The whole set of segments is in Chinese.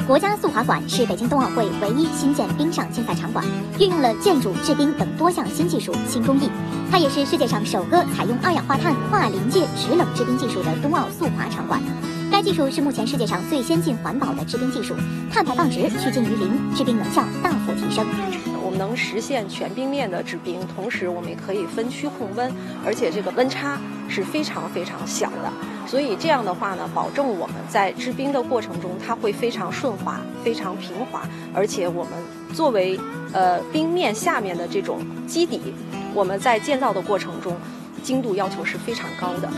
国家速滑馆是北京冬奥会唯一新建冰上竞赛场馆，运用了建筑、制冰等多项新技术、新工艺。它也是世界上首个采用二氧化碳跨临界制冷制冰技术的冬奥速滑场馆。该技术是目前世界上最先进环保的制冰技术，碳排放值趋近于0，制冰能效大幅提升。 我们能实现全冰面的制冰，同时我们也可以分区控温，而且这个温差是非常小的。所以这样的话呢，保证我们在制冰的过程中，它会非常顺滑、非常平滑，而且我们作为冰面下面的这种基底，我们在建造的过程中，精度要求是非常高的。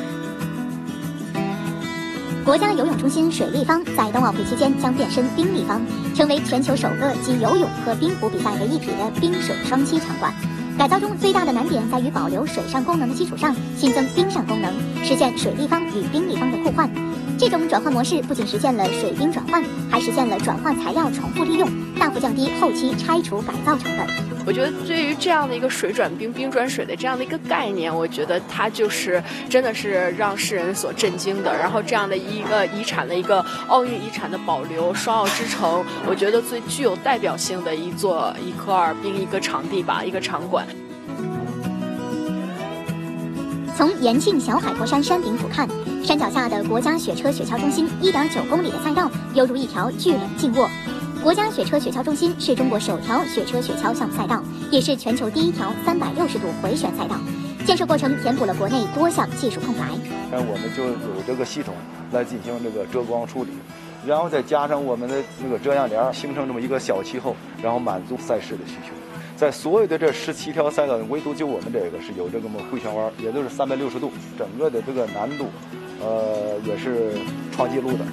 国家游泳中心水立方在冬奥会期间将变身冰立方，成为全球首个集游泳和冰壶比赛为一体的冰水双栖场馆。改造中最大的难点在于保留水上功能的基础上，新增冰上功能，实现水立方与冰立方的互换。这种转换模式不仅实现了水冰转换，还实现了转换材料重复利用，大幅降低后期拆除改造成本。 我觉得对于这样的一个水转冰、冰转水的这样的一个概念，我觉得它就是真的是让世人所震惊的。然后这样的一个遗产的一个奥运遗产的保留，双奥之城，我觉得最具有代表性的一颗尔滨一个场地吧，一个场馆。 从延庆小海坨山山顶俯瞰，山脚下的国家雪车雪橇中心1.9公里的赛道犹如一条巨轮静卧。国家雪车雪橇中心是中国首条雪车雪橇项目赛道，也是全球第一条360度回旋赛道。建设过程填补了国内多项技术空白。 我们就有这个系统来进行这个遮光处理，然后再加上我们的那个遮阳帘，形成这么一个小气候，然后满足赛事的需求。在所有的这17条赛道，唯独就我们这个是有这个回旋弯，也就是360度，整个的这个难度，也是创纪录的。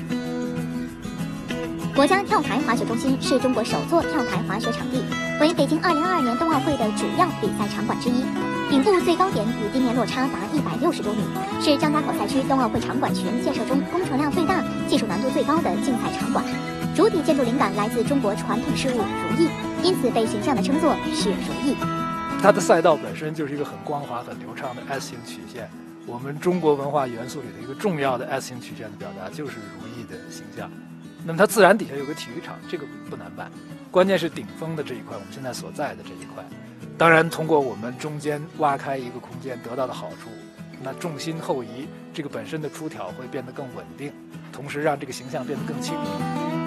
国家跳台滑雪中心是中国首座跳台滑雪场地，为北京2022年冬奥会的主要比赛场馆之一。顶部最高点与地面落差达160多米，是张家口赛区冬奥会场馆群建设中工程量最大、技术难度最高的竞赛场馆。主体建筑灵感来自中国传统事物如意，因此被形象地称作雪如意。 它的赛道本身就是一个很光滑、很流畅的 S 型曲线。我们中国文化元素里的一个重要的 S 型曲线的表达就是如意的形象。那么它自然底下有个体育场，这个不难办，关键是顶峰的这一块，我们现在所在的这一块。当然，通过我们中间挖开一个空间得到的好处，那重心后移，这个本身的出挑会变得更稳定，同时让这个形象变得更清楚。